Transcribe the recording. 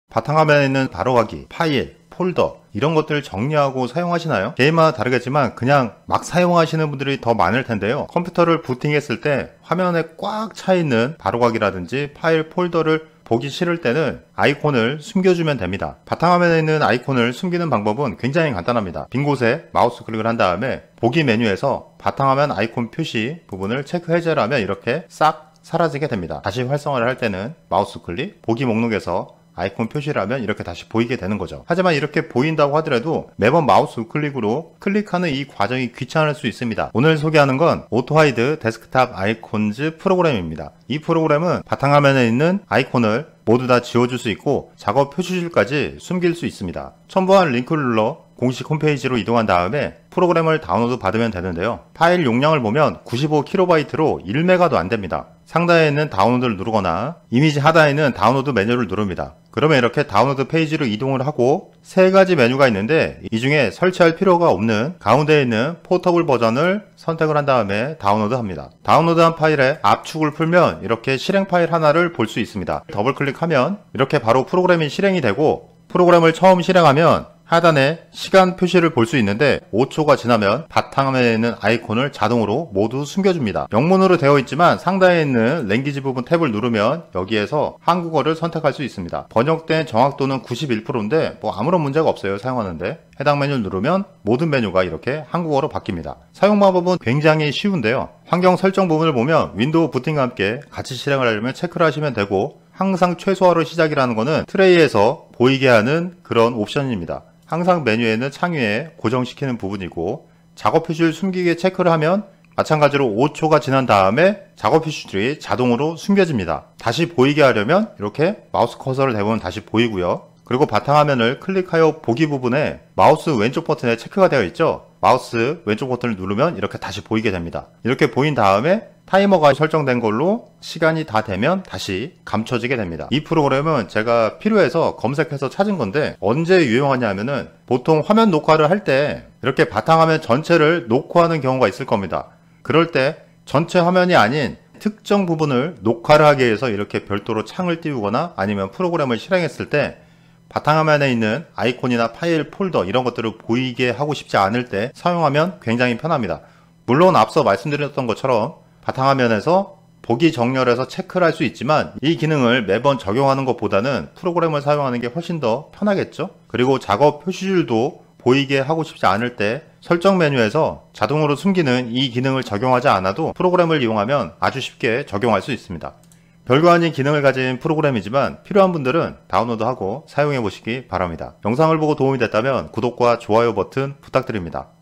바탕화면에 있는 바로가기, 파일, 폴더 이런 것들을 정리하고 사용하시나요? 개인마다 다르겠지만 그냥 막 사용하시는 분들이 더 많을 텐데요. 컴퓨터를 부팅했을 때 화면에 꽉 차 있는 바로가기라든지 파일, 폴더를 보기 싫을 때는 아이콘을 숨겨주면 됩니다. 바탕화면에 있는 아이콘을 숨기는 방법은 굉장히 간단합니다. 빈 곳에 마우스 클릭을 한 다음에 보기 메뉴에서 바탕화면 아이콘 표시 부분을 체크 해제를 하면 이렇게 싹 사라지게 됩니다. 다시 활성화를 할 때는 마우스 클릭, 보기 목록에서 아이콘 표시를 하면 이렇게 다시 보이게 되는 거죠. 하지만 이렇게 보인다고 하더라도 매번 마우스 우클릭으로 클릭하는 이 과정이 귀찮을 수 있습니다. 오늘 소개하는 건 오토하이드 데스크탑 아이콘즈 프로그램입니다. 이 프로그램은 바탕화면에 있는 아이콘을 모두 다 지워줄 수 있고 작업 표시줄까지 숨길 수 있습니다. 첨부한 링크를 눌러 공식 홈페이지로 이동한 다음에 프로그램을 다운로드 받으면 되는데요. 파일 용량을 보면 95KB로 1메가도 안됩니다. 상단에 있는 다운로드를 누르거나 이미지 하단에 있는 다운로드 메뉴를 누릅니다. 그러면 이렇게 다운로드 페이지로 이동을 하고 세 가지 메뉴가 있는데 이 중에 설치할 필요가 없는 가운데에 있는 포터블 버전을 선택을 한 다음에 다운로드 합니다. 다운로드한 파일의 압축을 풀면 이렇게 실행 파일 하나를 볼 수 있습니다. 더블 클릭하면 이렇게 바로 프로그램이 실행이 되고 프로그램을 처음 실행하면 하단에 시간 표시를 볼 수 있는데 5초가 지나면 바탕화면에 있는 아이콘을 자동으로 모두 숨겨줍니다. 영문으로 되어 있지만 상단에 있는 랭귀지 부분 탭을 누르면 여기에서 한국어를 선택할 수 있습니다. 번역된 정확도는 91%인데 아무런 문제가 없어요. 사용하는데 해당 메뉴를 누르면 모든 메뉴가 이렇게 한국어로 바뀝니다. 사용 방법은 굉장히 쉬운데요. 환경 설정 부분을 보면 윈도우 부팅과 함께 같이 실행을 하려면 체크를 하시면 되고 항상 최소화로 시작이라는 것은 트레이에서 보이게 하는 그런 옵션입니다. 항상 메뉴에는 창위에 고정시키는 부분이고 작업 표시를 숨기게 체크를 하면 마찬가지로 5초가 지난 다음에 작업 표시들이 자동으로 숨겨집니다. 다시 보이게 하려면 이렇게 마우스 커서를 대보면 다시 보이고요. 그리고 바탕화면을 클릭하여 보기 부분에 마우스 왼쪽 버튼에 체크가 되어 있죠. 마우스 왼쪽 버튼을 누르면 이렇게 다시 보이게 됩니다. 이렇게 보인 다음에 타이머가 설정된 걸로 시간이 다 되면 다시 감춰지게 됩니다. 이 프로그램은 제가 필요해서 검색해서 찾은 건데 언제 유용하냐면은 보통 화면 녹화를 할 때 이렇게 바탕화면 전체를 녹화하는 경우가 있을 겁니다. 그럴 때 전체 화면이 아닌 특정 부분을 녹화를 하기 위해서 이렇게 별도로 창을 띄우거나 아니면 프로그램을 실행했을 때 바탕화면에 있는 아이콘이나 파일, 폴더 이런 것들을 보이게 하고 싶지 않을 때 사용하면 굉장히 편합니다. 물론 앞서 말씀드렸던 것처럼 바탕화면에서 보기 정렬해서 체크를 할 수 있지만 이 기능을 매번 적용하는 것보다는 프로그램을 사용하는 게 훨씬 더 편하겠죠. 그리고 작업 표시줄도 보이게 하고 싶지 않을 때 설정 메뉴에서 자동으로 숨기는 이 기능을 적용하지 않아도 프로그램을 이용하면 아주 쉽게 적용할 수 있습니다. 별거 아닌 기능을 가진 프로그램이지만 필요한 분들은 다운로드하고 사용해 보시기 바랍니다. 영상을 보고 도움이 됐다면 구독과 좋아요 버튼 부탁드립니다.